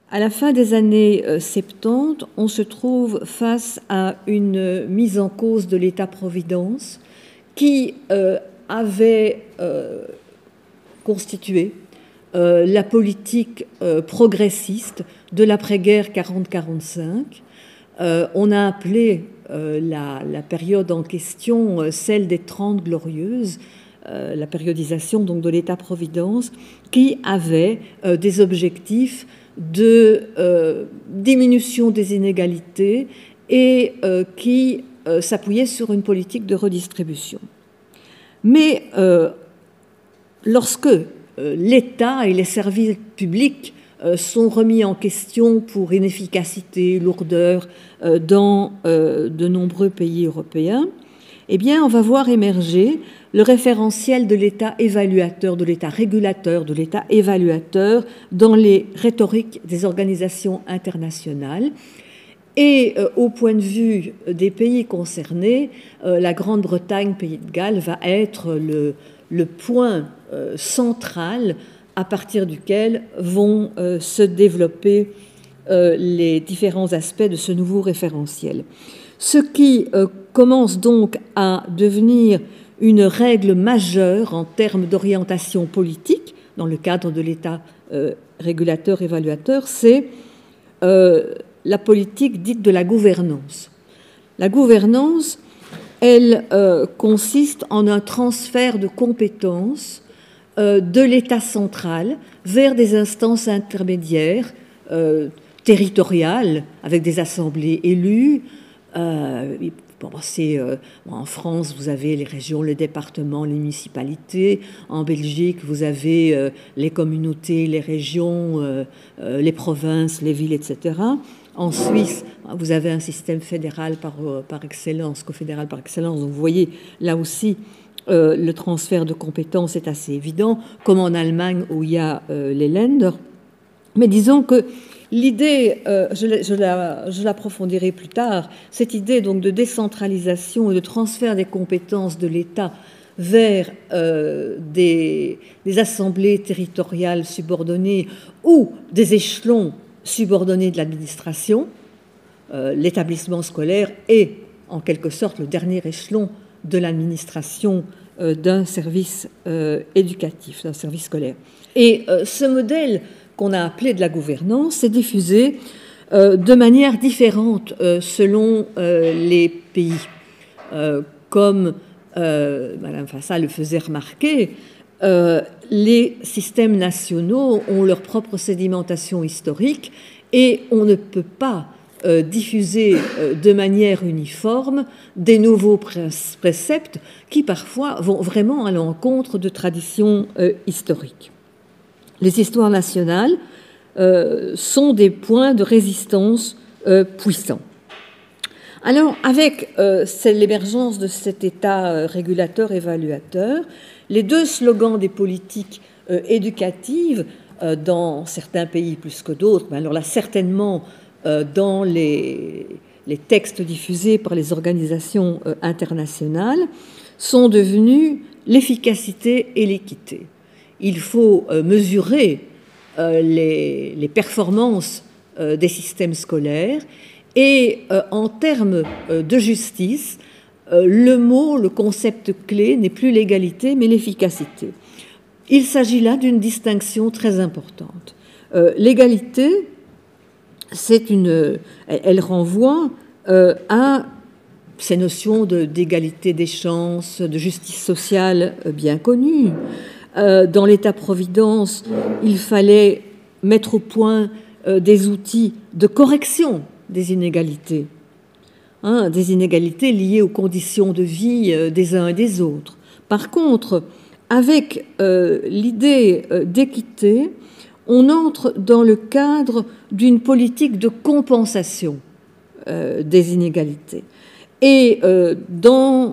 À la fin des années 70, on se trouve face à une mise en cause de l'État-providence qui avait constitué la politique progressiste de l'après-guerre 40-45. On a appelé la période en question celle des 30 glorieuses, la périodisation donc de l'État-providence, qui avait des objectifs de diminution des inégalités et qui s'appuyait sur une politique de redistribution. Mais lorsque l'État et les services publics sont remis en question pour inefficacité, lourdeur dans de nombreux pays européens, eh bien, on va voir émerger le référentiel de l'État évaluateur, de l'État régulateur, de l'État évaluateur dans les rhétoriques des organisations internationales. Et au point de vue des pays concernés, la Grande-Bretagne, Pays de Galles, va être le point central à partir duquel vont se développer les différents aspects de ce nouveau référentiel. Ce qui commence donc à devenir une règle majeure en termes d'orientation politique dans le cadre de l'État régulateur-évaluateur, c'est la politique dite de la gouvernance. La gouvernance, elle consiste en un transfert de compétences de l'État central vers des instances intermédiaires territoriales avec des assemblées élues. En France, vous avez les régions, les départements, les municipalités. En Belgique, vous avez les communautés, les régions, les provinces, les villes, etc. En Suisse, vous avez un système fédéral par excellence, confédéral par excellence. Donc vous voyez, là aussi, le transfert de compétences est assez évident, comme en Allemagne où il y a les Länder. Mais disons que l'idée, je l'approfondirai plus tard, cette idée donc de décentralisation et de transfert des compétences de l'État vers des assemblées territoriales subordonnées ou des échelons subordonnés de l'administration, l'établissement scolaire est en quelque sorte le dernier échelon de l'administration d'un service éducatif, d'un service scolaire. Et ce modèle qu'on a appelé de la gouvernance s'est diffusé de manière différente selon les pays. Comme Madame Fassa le faisait remarquer, les systèmes nationaux ont leur propre sédimentation historique et on ne peut pas diffuser de manière uniforme des nouveaux préceptes qui parfois vont vraiment à l'encontre de traditions historiques. Les histoires nationales sont des points de résistance puissants. Alors, avec l'émergence de cet État régulateur-évaluateur, les deux slogans des politiques éducatives, dans certains pays plus que d'autres, mais alors là certainement dans les textes diffusés par les organisations internationales, sont devenus l'efficacité et l'équité. Il faut mesurer les performances des systèmes scolaires et en termes de justice, le concept clé n'est plus l'égalité mais l'efficacité. Il s'agit là d'une distinction très importante. L'égalité, elle renvoie à ces notions d'égalité des chances, de justice sociale bien connues. Dans l'État-providence, il fallait mettre au point des outils de correction des inégalités, des inégalités liées aux conditions de vie des uns et des autres. Par contre, avec l'idée d'équité, on entre dans le cadre d'une politique de compensation des inégalités. Et dans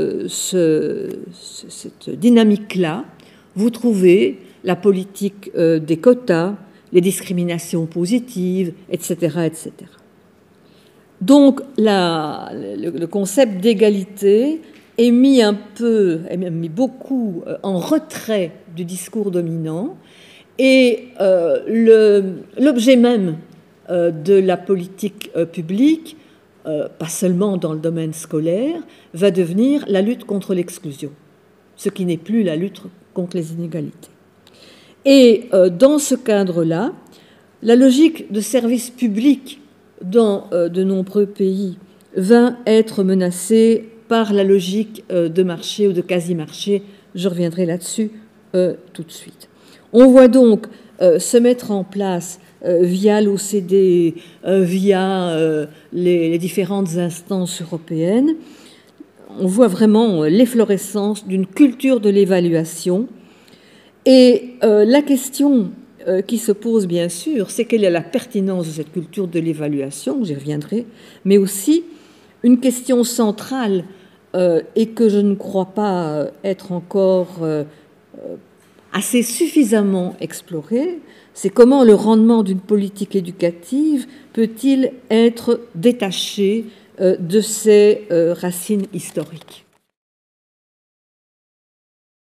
cette dynamique-là, vous trouvez la politique des quotas, les discriminations positives, etc., etc. Donc, le concept d'égalité est mis beaucoup en retrait du discours dominant Et l'objet même de la politique publique, pas seulement dans le domaine scolaire, va devenir la lutte contre l'exclusion, ce qui n'est plus la lutte contre les inégalités. Et dans ce cadre-là, la logique de service public dans de nombreux pays va être menacée par la logique de marché ou de quasi-marché. Je reviendrai là-dessus tout de suite. On voit donc se mettre en place via l'OCDE, via les différentes instances européennes, on voit vraiment l'efflorescence d'une culture de l'évaluation. Et la question qui se pose bien sûr, c'est quelle est la pertinence de cette culture de l'évaluation, j'y reviendrai, mais aussi une question centrale et que je ne crois pas être encore assez suffisamment explorée, c'est comment le rendement d'une politique éducative peut-il être détaché de ses racines historiques.